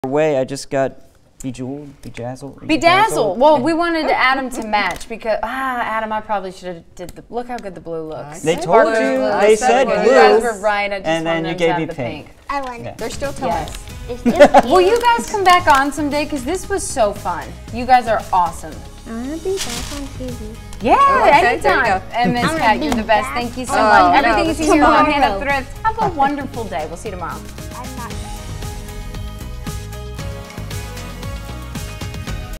Way, I just got bedazzled. Well, we wanted Adam to match because Adam, I probably should have did the. Look how good the blue looks. They told you. They said blue. You guys were right. I just and then you gave me the pink. I won. Yeah. They're still telling us. Will you guys come back on someday? Because this was so fun. You guys are awesome. I want to be back on TV. Yeah, okay, anytime. there you go. And Miss I'm Cat, gonna you're be the best. back. Thank you so Oh, much. no, Everything is this in is your fun. hand of thrift. Have a wonderful day. We'll see you tomorrow.